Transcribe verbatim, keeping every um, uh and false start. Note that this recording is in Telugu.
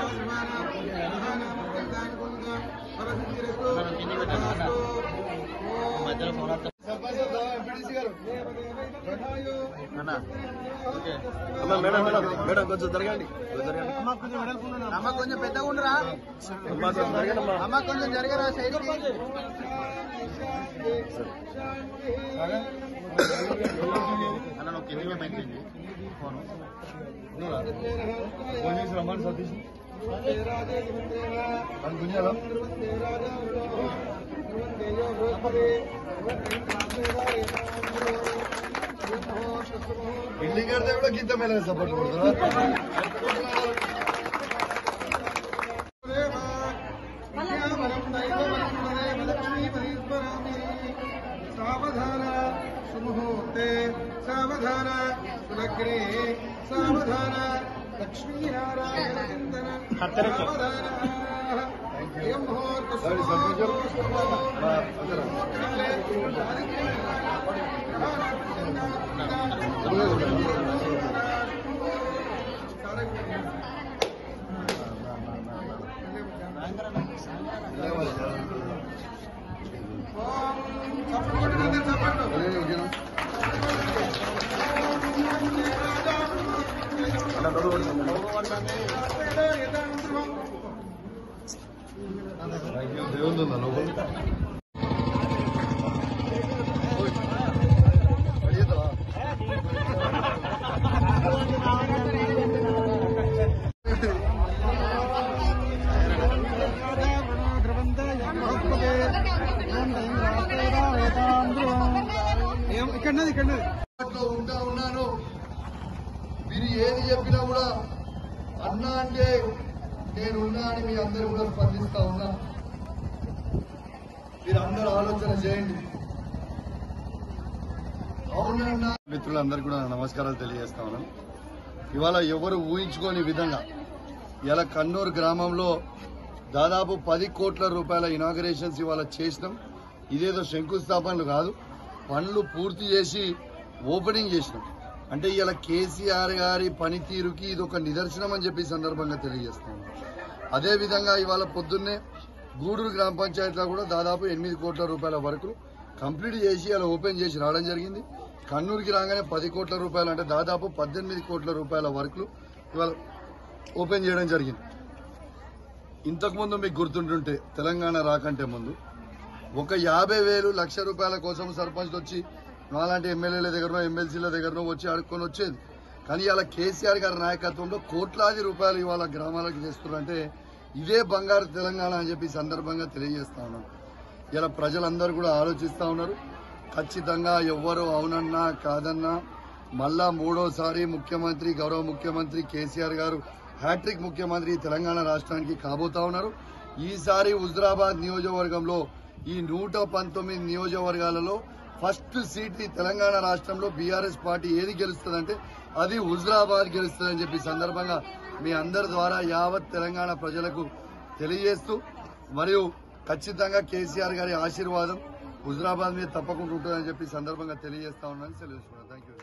మేడం మేడం మేడం కొంచెం జరగండి అమ్మ కొంచెం పెద్దగా ఉండరా అమ్మ కొంచెం జరగరా సైడ్కి అన్న నువ్వు కిందిగా పెంచండి ఫోన్ చేసి రమ్మని సతీష్ గుంజాలా బిల్డింగ్ కడితే కూడా గీత మీద సపోర్ట్ కొడుతున్నా సావధాన సుముహూర్తే సావధాన సులగ్నే సావధాన లక్ష్మీనారాయణ చింతన సావధాన ఏం ముహూర్త దేవుందా లోపల ఇక్కడది ఇక్కడ ఉంటా ఉన్నాను. మీరు ఏది చెప్పినా కూడా అన్నా అంటే నేనున్నా అని మీ అందరూ కూడా స్పందిస్తా ఉన్నా. మీరు అందరూ ఆలోచన చేయండి. అవునన్నా మిత్రులందరూ కూడా నమస్కారాలు తెలియజేస్తా ఉన్నాను. ఇవాళ ఎవరు ఊహించుకోని విధంగా ఇలా కన్నూరు గ్రామంలో దాదాపు పది కోట్ల రూపాయల ఇనాగరేషన్స్ ఇవాళ చేసినాం. ఇదేదో శంకుస్థాపనలు కాదు, పనులు పూర్తి చేసి ఓపెనింగ్ చేసినాం. అంటే ఇలా కేసీఆర్ గారి పనితీరుకి ఇది ఒక నిదర్శనం అని చెప్పి సందర్భంగా తెలియజేస్తాం. అదేవిధంగా ఇవాళ పొద్దున్నే గూడూరు గ్రామ పంచాయతీలో కూడా దాదాపు ఎనిమిది కోట్ల రూపాయల వరకు కంప్లీట్ చేసి అలా ఓపెన్ చేసి రావడం జరిగింది. కన్నూరుకి రాగానే పది కోట్ల రూపాయలు అంటే దాదాపు పద్దెనిమిది కోట్ల రూపాయల వరకు ఇవాళ ఓపెన్ చేయడం జరిగింది. ఇంతకుముందు మీకు గుర్తుంటుంటే తెలంగాణ రాకంటే ముందు ఒక యాభై వేలు లక్ష రూపాయల కోసం సర్పంచ్ వచ్చి నాలాంటి ఎమ్మెల్యేల దగ్గరనో ఎమ్మెల్సీల దగ్గరనో వచ్చి అడుక్కొని వచ్చేది. కానీ ఇవాళ కేసీఆర్ గారి నాయకత్వంలో కోట్లాది రూపాయలు ఇవాళ గ్రామాలకు చేస్తున్నారంటే ఇదే బంగారు తెలంగాణ అని చెప్పి సందర్భంగా తెలియజేస్తా ఉన్నాం. ఇలా ప్రజలందరూ కూడా ఆలోచిస్తా ఉన్నారు. ఖచ్చితంగా ఎవ్వరు అవునన్నా కాదన్నా మళ్ళా మూడోసారి ముఖ్యమంత్రి గౌరవ ముఖ్యమంత్రి కేసీఆర్ గారు హ్యాట్రిక్ ముఖ్యమంత్రి తెలంగాణ రాష్ట్రానికి కాబోతా ఉన్నారు. ఈసారి హుజురాబాద్ నియోజకవర్గంలో ఈ నూట పంతొమ్మిది నియోజకవర్గాలలో ఫస్ట్ సీట్ ఈ తెలంగాణ రాష్ట్రంలో బీఆర్ఎస్ పార్టీ ఏది గెలుస్తుందంటే అది హుజురాబాద్ గెలుస్తుందని చెప్పి సందర్భంగా మీ అందరి ద్వారా యావత్ తెలంగాణ ప్రజలకు తెలియజేస్తూ మరియు ఖచ్చితంగా కేసీఆర్ గారి ఆశీర్వాదం హుజురాబాద్ మీద తప్పకుండా ఉంటుందని చెప్పి సందర్భంగా తెలియజేస్తా ఉన్నాను. సెలవు. Thank you.